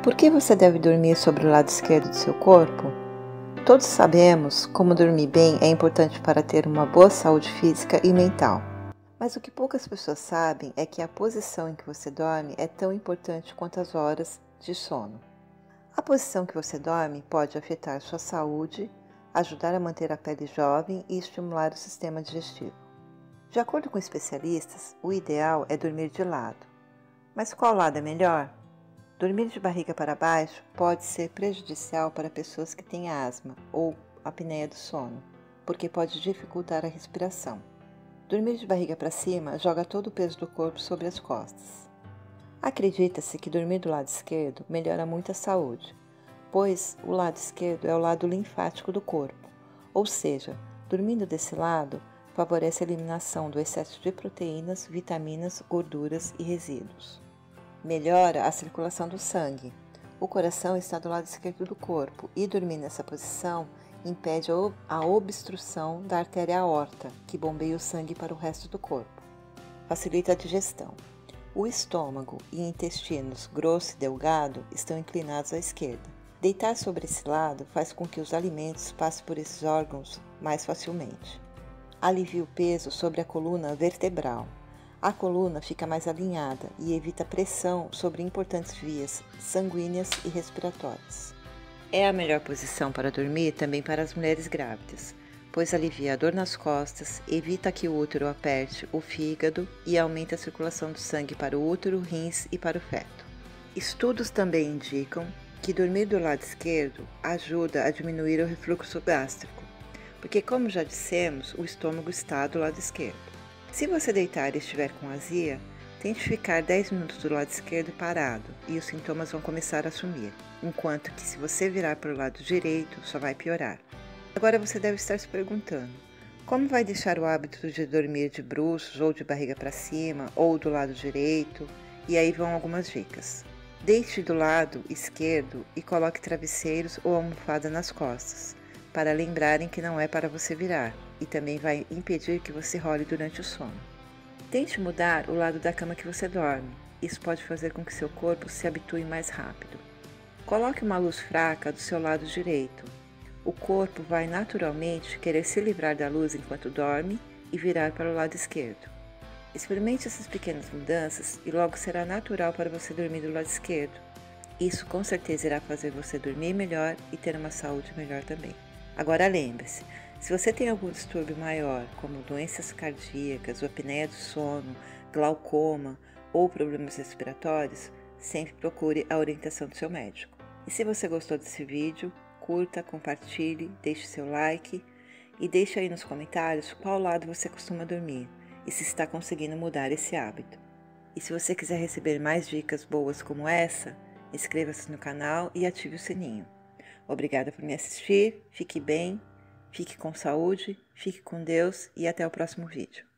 Por que você deve dormir sobre o lado esquerdo do seu corpo? Todos sabemos como dormir bem é importante para ter uma boa saúde física e mental. Mas o que poucas pessoas sabem é que a posição em que você dorme é tão importante quanto as horas de sono. A posição que você dorme pode afetar sua saúde, ajudar a manter a pele jovem e estimular o sistema digestivo. De acordo com especialistas, o ideal é dormir de lado. Mas qual lado é melhor? Dormir de barriga para baixo pode ser prejudicial para pessoas que têm asma ou apneia do sono, porque pode dificultar a respiração. Dormir de barriga para cima joga todo o peso do corpo sobre as costas. Acredita-se que dormir do lado esquerdo melhora muito a saúde, pois o lado esquerdo é o lado linfático do corpo, ou seja, dormindo desse lado favorece a eliminação do excesso de proteínas, vitaminas, gorduras e resíduos. Melhora a circulação do sangue. O coração está do lado esquerdo do corpo e dormir nessa posição impede a obstrução da artéria aorta, que bombeia o sangue para o resto do corpo. Facilita a digestão. O estômago e intestinos grosso e delgado estão inclinados à esquerda. Deitar sobre esse lado faz com que os alimentos passem por esses órgãos mais facilmente. Alivia o peso sobre a coluna vertebral. A coluna fica mais alinhada e evita pressão sobre importantes vias sanguíneas e respiratórias. É a melhor posição para dormir também para as mulheres grávidas, pois alivia a dor nas costas, evita que o útero aperte o fígado e aumenta a circulação do sangue para o útero, rins e para o feto. Estudos também indicam que dormir do lado esquerdo ajuda a diminuir o refluxo gástrico, porque, como já dissemos, o estômago está do lado esquerdo. Se você deitar e estiver com azia, tente ficar 10 minutos do lado esquerdo parado e os sintomas vão começar a sumir, enquanto que se você virar para o lado direito, só vai piorar. Agora você deve estar se perguntando, como vai deixar o hábito de dormir de bruços ou de barriga para cima ou do lado direito? E aí vão algumas dicas. Deite do lado esquerdo e coloque travesseiros ou almofada nas costas, para lembrarem que não é para você virar, e também vai impedir que você role durante o sono. Tente mudar o lado da cama que você dorme, isso pode fazer com que seu corpo se habitue mais rápido. Coloque uma luz fraca do seu lado direito. O corpo vai naturalmente querer se livrar da luz enquanto dorme e virar para o lado esquerdo. Experimente essas pequenas mudanças e logo será natural para você dormir do lado esquerdo. Isso com certeza irá fazer você dormir melhor e ter uma saúde melhor também. Agora lembre-se, se você tem algum distúrbio maior, como doenças cardíacas, ou apneia do sono, glaucoma ou problemas respiratórios, sempre procure a orientação do seu médico. E se você gostou desse vídeo, curta, compartilhe, deixe seu like e deixe aí nos comentários qual lado você costuma dormir e se está conseguindo mudar esse hábito. E se você quiser receber mais dicas boas como essa, inscreva-se no canal e ative o sininho. Obrigada por me assistir, fique bem, fique com saúde, fique com Deus e até o próximo vídeo.